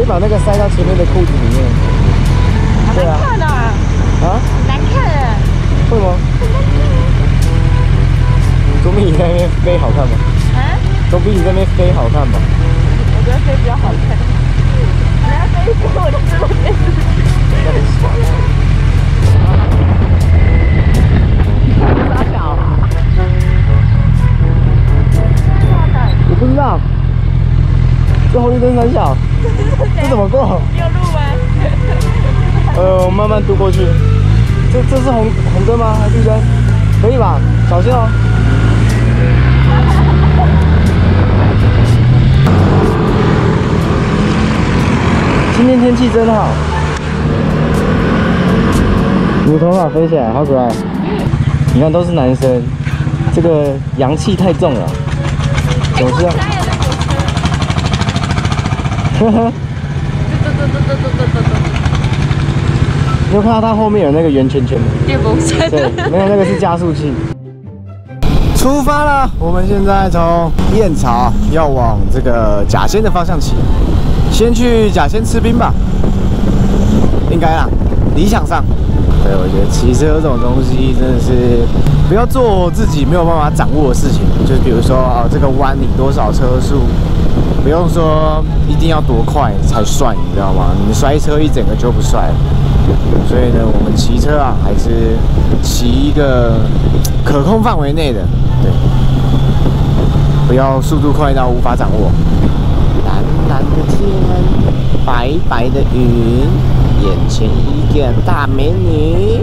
把那个塞到前面的裤子里面。对啊。 难看啊！啊？难看啊！ 会吗？总比你在那边飞好看吧？啊？总比你在那边飞好看吧？ 我觉得飞比较好看。你要飞一飞，我就知道飞。傻小。 我不知道。这红绿灯三小，这怎么过？ 你有路吗？ 我慢慢渡过去。这是红灯吗？还是绿灯？可以吧？小心哦。今天天气真好。你的头发飞起来，好可爱。你看，都是男生，这个阳气太重了。有事啊？呵呵。你有看到它后面有那个圆圈圈吗？ 电风扇。 对，没有，那个是加速器。出发了，我们现在从燕巢要往这个甲仙的方向骑，先去甲仙吃冰吧，应该啦，理想上。对，我觉得骑车这种东西真的是不要做自己没有办法掌握的事情，就是比如说这个弯你多少车速。不用说一定要多快才帅，你知道吗？你摔车一整个就不帅了。所以呢，我们骑车啊，还是骑一个可控范围内的，对，不要速度快到无法掌握。蓝蓝的天，白白的云，眼前一个大美女。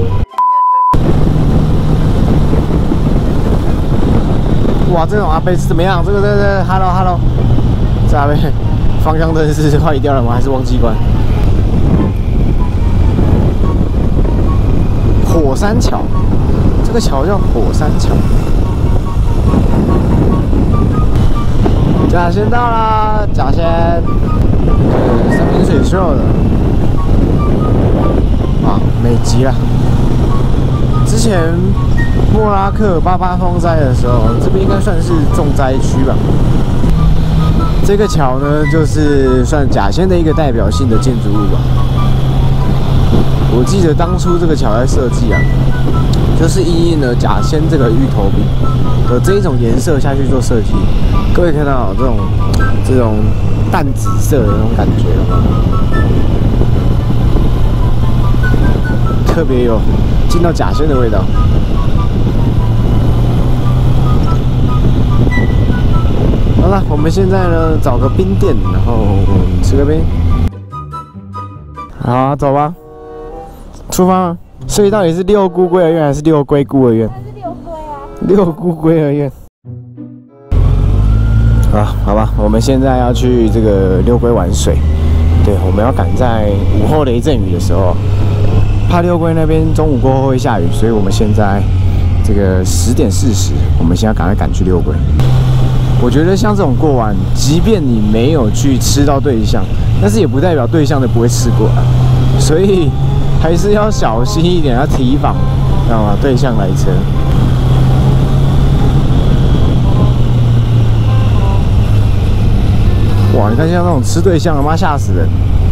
哇，这种阿伯是怎么样？这个 ，hello。这阿伯方向灯是坏掉了吗？还是忘记关？火山桥，这个桥叫火山桥。甲仙到啦，甲仙，三点水秀的，啊，美极了。之前莫拉克88风灾的时候，这边应该算是重灾区吧。这个桥呢，就是算甲仙的一个代表性的建筑物吧。我记得当初这个桥在设计啊，就是因应了甲仙这个芋头饼的这一种颜色下去做设计。各位看到这种淡紫色的那种感觉了吗？特别有进到甲仙的味道。好了，我们现在呢找个冰店，然后吃个冰。好啊，走吧，出发吗？所以到底是六姑龟儿院还是六龟孤儿院？ 还是六龟啊。 六姑龟儿院。好吧，我们现在要去这个六龟玩水。对，我们要赶在午后雷阵雨的时候，怕六龟那边中午过后会下雨，所以我们现在这个10点40，我们现在赶快赶去六龟。我觉得像这种过完，即便你没有去吃到对象，但是也不代表对象的不会吃过啊，所以还是要小心一点，要提防，知道吗？对象来车。哇，你看像那种吃对象，他妈吓死人！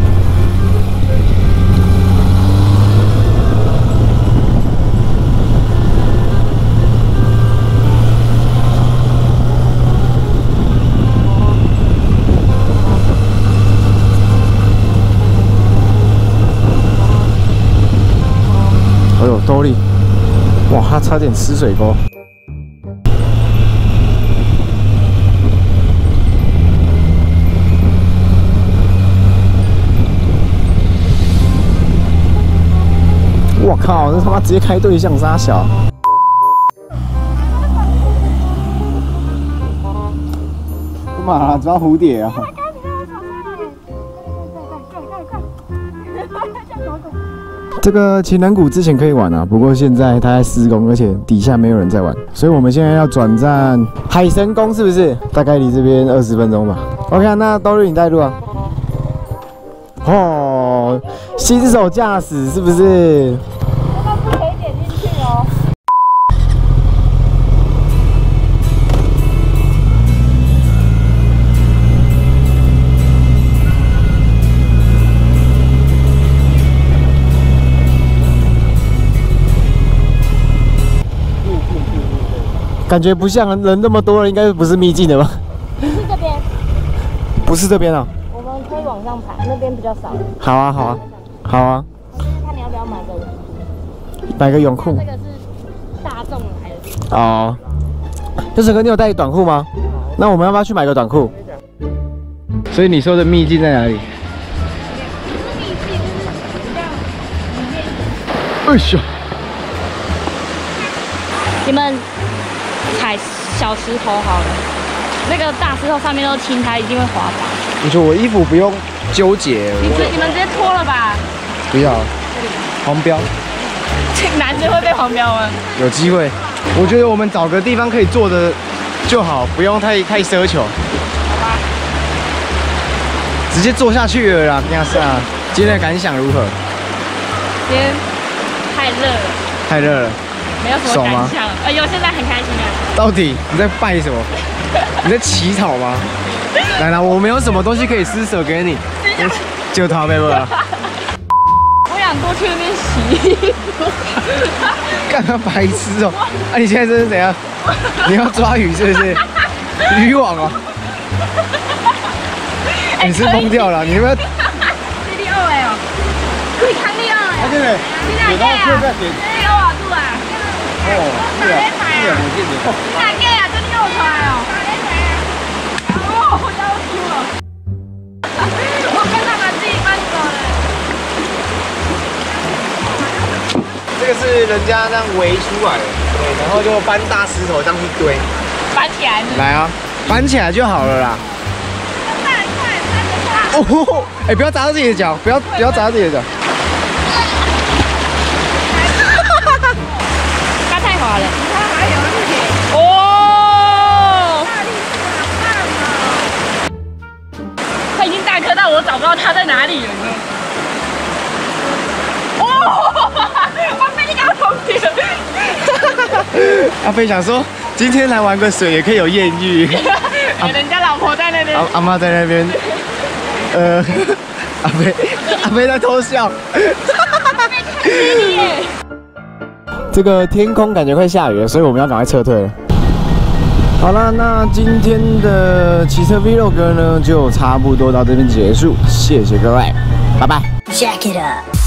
哎呦，兜里，哇，他差点吃水沟。我靠，这他妈直接开对象杀小！干嘛抓蝴蝶啊？这个情人谷之前可以玩啊，不过现在它在施工，而且底下没有人在玩，所以我们现在要转战海神宫，是不是？大概离这边20分钟吧。OK， 那兜日你带路啊。哦，新手驾驶是不是？ 那不可以点进去哦。 感觉不像人那么多了，应该不是秘境的吧？ 是这边， 不是这边哦。 我们可以往上爬，那边比较少。 好啊，好啊，好啊。 看你要不要买个泳裤。 这个是大众的还是？ 哦。就是哥，你有带短裤吗？那我们要不要去买个短裤？所以你说的秘境在哪里？ 秘境就是比较里面。 哎呦！ 你们踩小石头好了，那个大石头上面都青，它一定会滑倒。 你说我衣服不用纠结。 你们直接脱了吧。 不要。黄标。 男生会被黄标吗？ 有机会。我觉得我们找个地方可以坐的就好，不用太奢求。 好吧。 直接坐下去了啦，这样是啊。今天的感想如何？ 今天太热了。 太热了。 没有什么感想。哎呦，现在很开心啊。 到底你在拜什么？你在乞讨吗？来，我没有什么东西可以施舍给你，就他呗吧。 我想多去那边洗衣服。 干嘛白痴哦？啊，你现在这是怎样？你要抓鱼是不是？渔网哦。你是疯掉了？你要不要？ 你2个哦，你看你2个。 啊，对嘞。 你哪个啊？你有偌久啊？ 哦，是啊，是啊，我记得。 你哪个啊？这你有出来哦？哦，我要输了。我跟他们自己搬走了。 这个是人家这样围出来的，对，然后就搬大石头这样一堆， 搬起来。 来啊，搬起来就好了啦。哦，哎，不要砸到自己的脚，不要砸到自己的脚。 它太滑了。它还有那个。哦。它已经大颗到我找不到它在哪里了呢。哦，阿飞你给我同学。 阿飞想说，今天来玩个水也可以有艳遇。 人家老婆在那边。 阿妈在那边。阿飞在偷笑。这个天空感觉快下雨了，所以我们要赶快撤退了。好了，那今天的骑车 Vlog 呢，就差不多到这边结束，谢谢各位，拜拜。 Jack it up.